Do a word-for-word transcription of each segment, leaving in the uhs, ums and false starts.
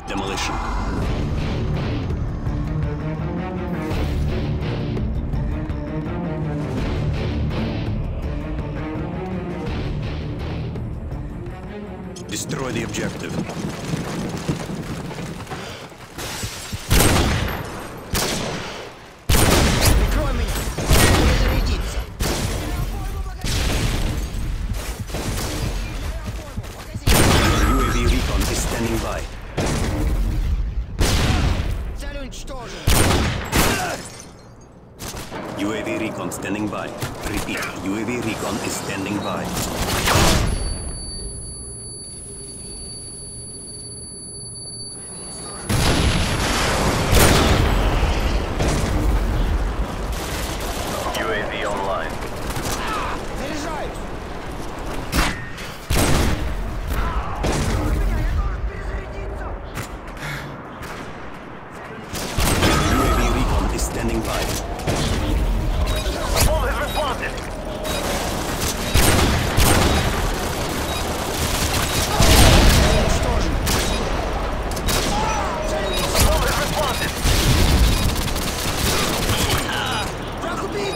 Demolition. Destroy the objective. Прикрой меня! Перезарядиться! U A V recon is standing by. Цель уничтожена! U A V recon standing by. Repeat, U A V recon is standing by. U A V online. Заряжаюсь! U A V recon is standing by. Bomb has responded. Уничтожен! Bomb has responded. Враг убит!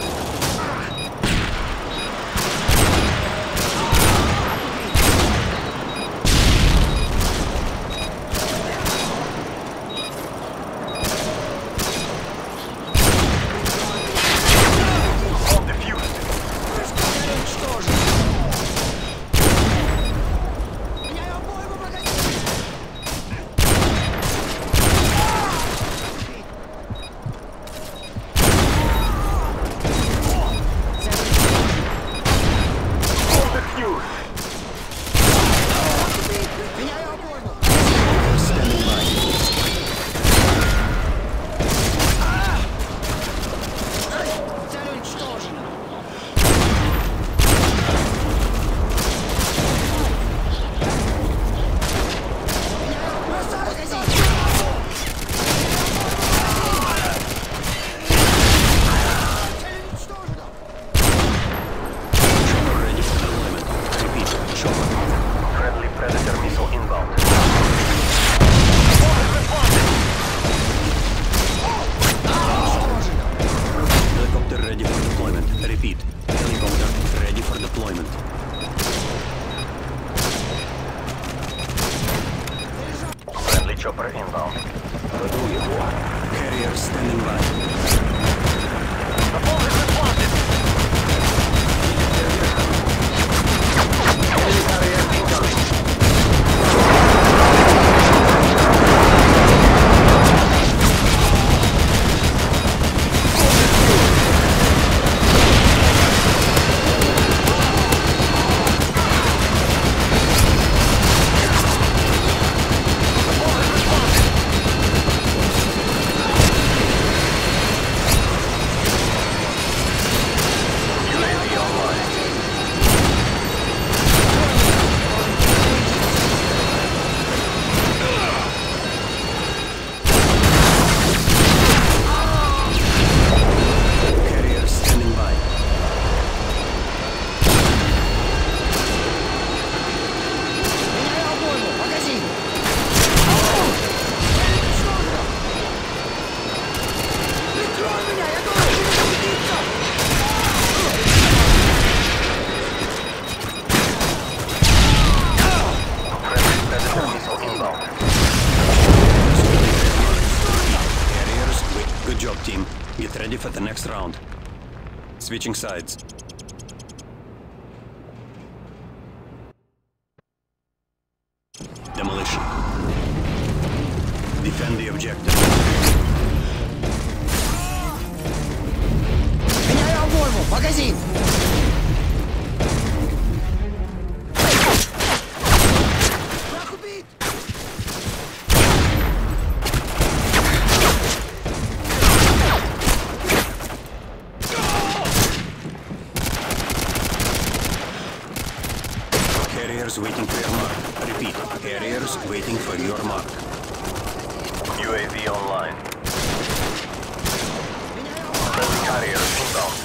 Bomb defused. Цель уничтожена! Меняю обойму магазин! Bomb defused. Меняю обойму! Standing by. Цель уничтожена! Бросаю магазин! Цель уничтожена! Chopper ready for deployment. Repeat, chopper. Friendly Predator missile inbound. Bomb has responded. Helicopter ready for deployment. Repeat, helicopter ready for deployment. Friendly chopper inbound. Carrier standing by. Bomb has responded. Enemy carrier incoming. U A V online. Carrier standing by. Меняю обойму! Магазин! Прикрой меня! Я должен перезарядиться! Friendly Predator missile inbound. Carriers, wait. Good job, team. Get ready for the next round. Switching sides. Demolition. Defend the objective. Меняю обойму! Магазин! Враг убит! Carriers waiting for your mark. Repeat, carriers waiting for your mark. U A V online. Friendly carrier inbound.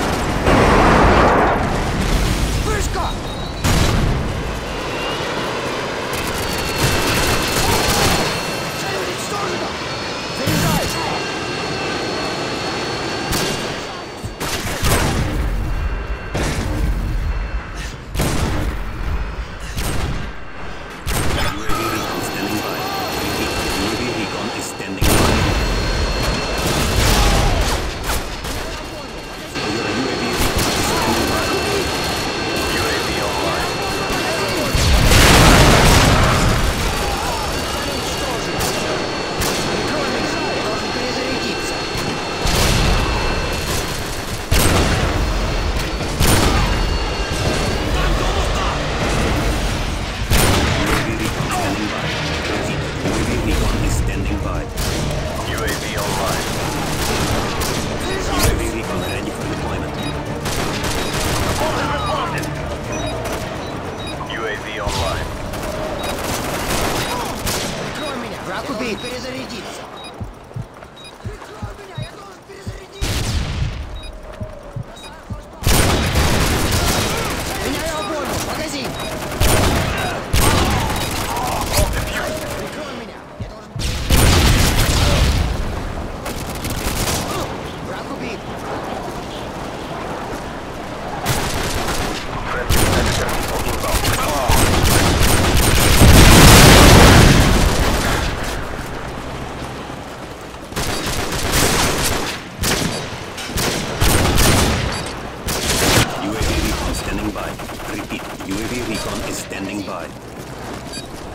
Вышка! убит! Перезарядиться! Прикрой меня, я должен перезарядиться! Меняю обойму! Магазин! Прикрой меня! Я должен... Враг убит! Friendly predator missile inbound. U A V recon standing by. Repeat, U A V recon is standing by.